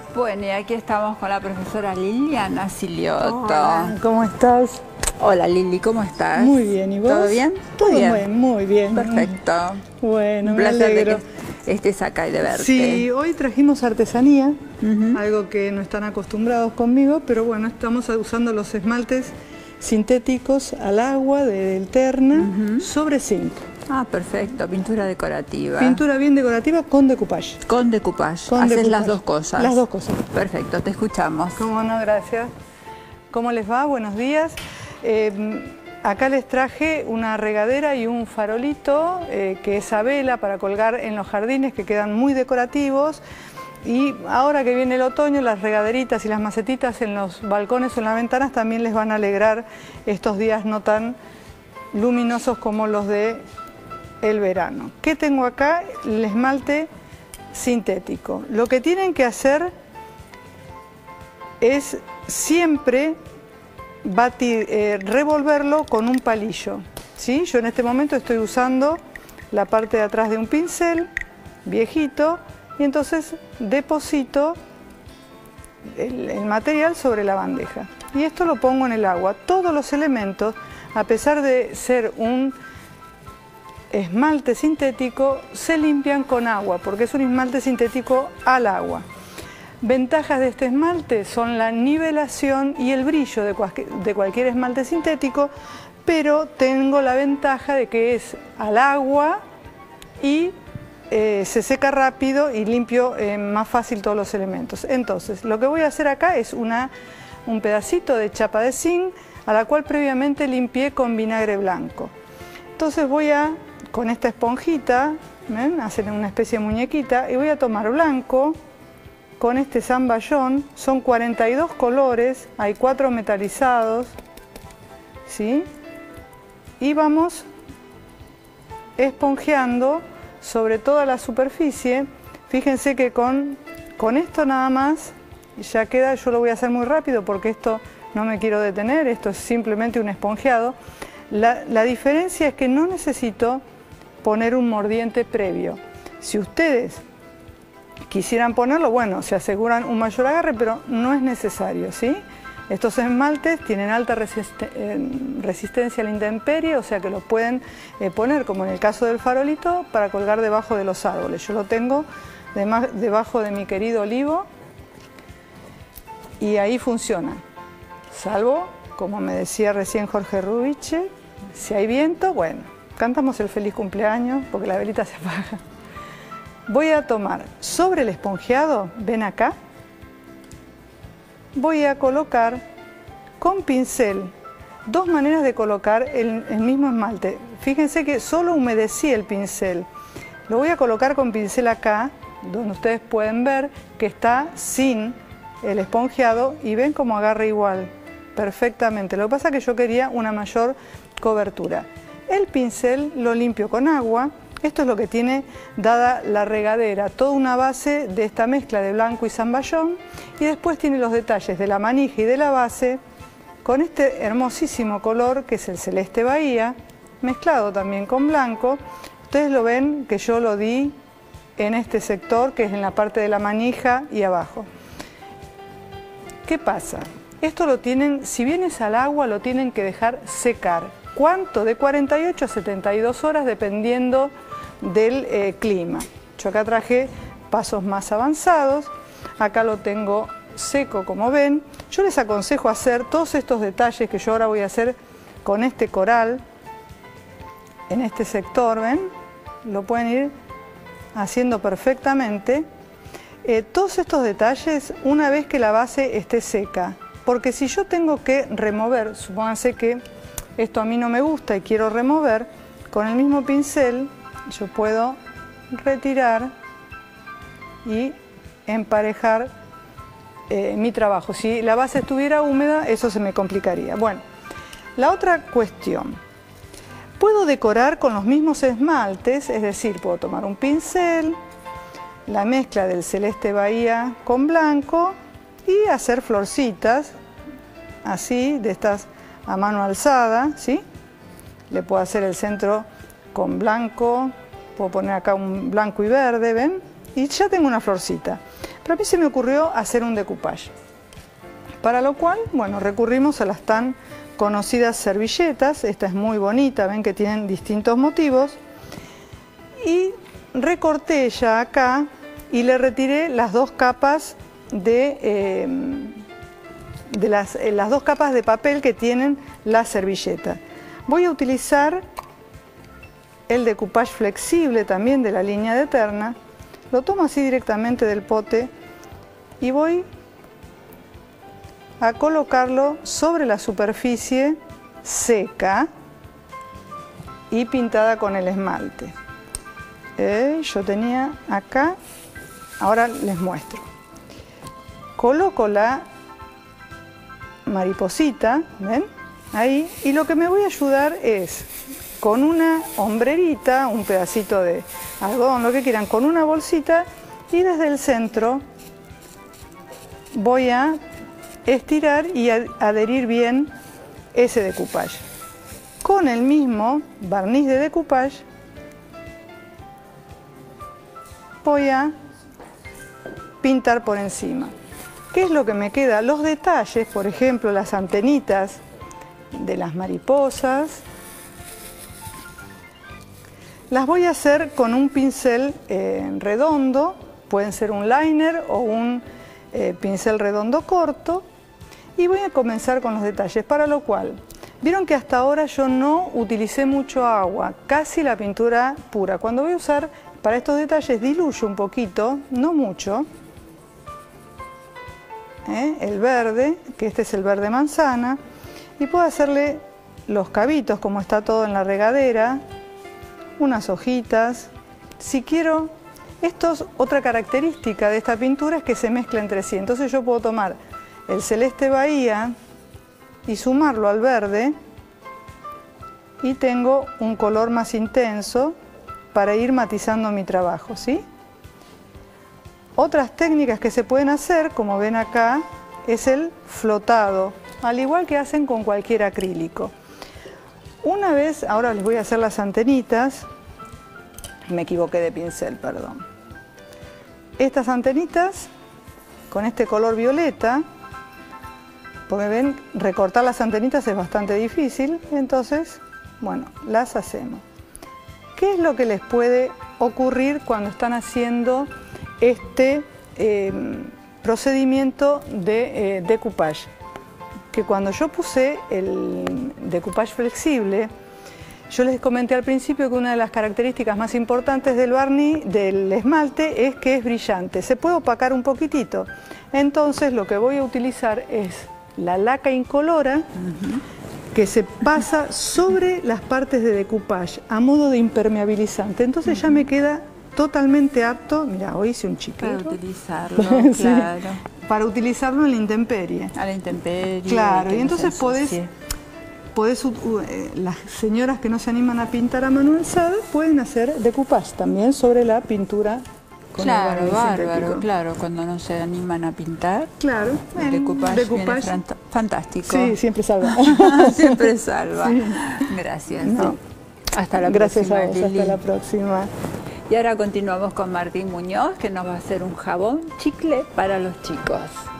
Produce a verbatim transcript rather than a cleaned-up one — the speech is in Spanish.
Bueno, y aquí estamos con la profesora Liliana Silioto. Hola, ¿cómo estás? Hola Lili, ¿cómo estás? Muy bien, ¿y vos? ¿Todo bien? Todo bien. muy, muy bien. Perfecto. Bueno, Un me placer alegro. de que estés acá y de verte. Sí, hoy trajimos artesanía, Uh-huh. algo que no están acostumbrados conmigo, pero bueno, estamos usando los esmaltes sintéticos al agua del Terna Uh-huh. sobre zinc. Ah, perfecto. Pintura decorativa. Pintura bien decorativa con decoupage. Con decoupage. Con Haces decoupage. las dos cosas. Las dos cosas. Perfecto, te escuchamos. Cómo no, gracias. ¿Cómo les va? Buenos días. Eh, acá les traje una regadera y un farolito eh, que es a vela para colgar en los jardines, que quedan muy decorativos. Y ahora que viene el otoño, las regaderitas y las macetitas en los balcones o en las ventanas también les van a alegrar estos días no tan luminosos como los de el verano. ¿Qué tengo acá? El esmalte sintético. Lo que tienen que hacer es siempre batir, eh, revolverlo con un palillo, ¿sí? Yo en este momento estoy usando la parte de atrás de un pincel viejito y entonces deposito el, el material sobre la bandeja. Y esto lo pongo en el agua. Todos los elementos, a pesar de ser un esmalte sintético, se limpian con agua, porque es un esmalte sintético al agua. Ventajas de este esmalte son la nivelación y el brillo de, cualquier, de cualquier esmalte sintético, pero tengo la ventaja de que es al agua y eh, se seca rápido y limpio eh, más fácil todos los elementos. Entonces, lo que voy a hacer acá es una, un pedacito de chapa de zinc, a la cual previamente limpié con vinagre blanco. Entonces voy a, con esta esponjita, ¿ven? Hacer una especie de muñequita, y voy a tomar blanco con este zamballón. Son cuarenta y dos colores, hay cuatro metalizados, ¿sí? Y vamos esponjeando sobre toda la superficie. Fíjense que con, con esto nada más ya queda. Yo lo voy a hacer muy rápido porque esto no me quiero detener, esto es simplemente un esponjeado. La, la diferencia es que no necesito poner un mordiente previo. Si ustedes quisieran ponerlo, bueno, se aseguran un mayor agarre, pero no es necesario, ¿sí? Estos esmaltes tienen alta resist- eh, resistencia a la intemperie, o sea que los pueden eh, poner, como en el caso del farolito, para colgar debajo de los árboles. Yo lo tengo de debajo de mi querido olivo y ahí funciona. Salvo, como me decía recién Jorge Rubiche, si hay viento, bueno, cantamos el feliz cumpleaños porque la velita se apaga. Voy a tomar sobre el esponjeado, ven acá, voy a colocar con pincel, dos maneras de colocar el, el mismo esmalte. Fíjense que solo humedecí el pincel. Lo voy a colocar con pincel acá, donde ustedes pueden ver que está sin el esponjeado y ven cómo agarra igual, perfectamente. Lo que pasa es que yo quería una mayor cobertura. El pincel lo limpio con agua. Esto es lo que tiene dada la regadera, toda una base de esta mezcla de blanco y zamballón, y después tiene los detalles de la manija y de la base con este hermosísimo color que es el celeste bahía, mezclado también con blanco. Ustedes lo ven que yo lo di en este sector que es en la parte de la manija y abajo. ¿Qué pasa? Esto lo tienen, si bien es al agua, lo tienen que dejar secar. ¿Cuánto? De cuarenta y ocho a setenta y dos horas dependiendo del eh, clima. Yo acá traje pasos más avanzados, acá lo tengo seco como ven. Yo les aconsejo hacer todos estos detalles que yo ahora voy a hacer con este coral, en este sector, ven, lo pueden ir haciendo perfectamente. Eh, todos estos detalles una vez que la base esté seca, porque si yo tengo que remover, supónganse que esto a mí no me gusta y quiero remover, con el mismo pincel yo puedo retirar y emparejar eh, mi trabajo. Si la base estuviera húmeda, eso se me complicaría. Bueno, la otra cuestión, puedo decorar con los mismos esmaltes, es decir, puedo tomar un pincel, la mezcla del celeste bahía con blanco y hacer florcitas, así, de estas a mano alzada, ¿sí? Le puedo hacer el centro con blanco, puedo poner acá un blanco y verde, ¿ven? Y ya tengo una florcita. Pero a mí se me ocurrió hacer un decoupage, para lo cual, bueno, recurrimos a las tan conocidas servilletas. Esta es muy bonita, ven que tienen distintos motivos. Y recorté ya acá y le retiré las dos capas de, eh, de las, eh, las dos capas de papel que tienen la servilleta. Voy a utilizar el decoupage flexible también de la línea de Eterna. Lo tomo así directamente del pote y voy a colocarlo sobre la superficie seca y pintada con el esmalte. Eh, yo tenía acá, ahora les muestro. Coloco la mariposita, ¿ven? Ahí, y lo que me voy a ayudar es con una hombrerita, un pedacito de algodón, lo que quieran, con una bolsita, y desde el centro voy a estirar y adherir bien ese decoupage. Con el mismo barniz de decoupage voy a pintar por encima. ¿Qué es lo que me queda? Los detalles, por ejemplo, las antenitas de las mariposas, las voy a hacer con un pincel eh, redondo, pueden ser un liner o un eh, pincel redondo corto, y voy a comenzar con los detalles, para lo cual, vieron que hasta ahora yo no utilicé mucho agua, casi la pintura pura. Cuando voy a usar para estos detalles diluyo un poquito, no mucho, ¿eh? el verde, que este es el verde manzana, y puedo hacerle los cabitos como está todo en la regadera, unas hojitas. Si quiero, esto es otra característica de esta pintura, es que se mezcla entre sí. Entonces yo puedo tomar el celeste bahía y sumarlo al verde y tengo un color más intenso para ir matizando mi trabajo, ¿sí? Otras técnicas que se pueden hacer, como ven acá, es el flotado, al igual que hacen con cualquier acrílico. Una vez, ahora les voy a hacer las antenitas, me equivoqué de pincel, perdón. Estas antenitas, con este color violeta, porque ven, recortar las antenitas es bastante difícil, entonces, bueno, las hacemos. ¿Qué es lo que les puede ocurrir cuando están haciendo este eh, procedimiento de eh, decoupage? Que cuando yo puse el decoupage flexible, yo les comenté al principio que una de las características más importantes del barniz, del esmalte, es que es brillante. Se puede opacar un poquitito. Entonces lo que voy a utilizar es la laca incolora, uh-huh, que se pasa sobre las partes de decoupage a modo de impermeabilizante. Entonces uh-huh, ya me queda totalmente apto. Mira, hoy hice un chiquero. Para utilizarlo, sí, claro. Para utilizarlo en la intemperie. A la intemperie. Claro, y no entonces podés, podés uh, eh, las señoras que no se animan a pintar a mano alzada pueden hacer decoupage también sobre la pintura. Claro, bárbaro, claro, cuando no se animan a pintar. Claro, el decoupage, decoupage viene fantástico. Sí, siempre salva. Siempre salva. Sí. Gracias. No. Hasta la Gracias próxima. Gracias a vos, hasta la próxima. Y ahora continuamos con Martín Muñoz, que nos va a hacer un jabón chicle para los chicos.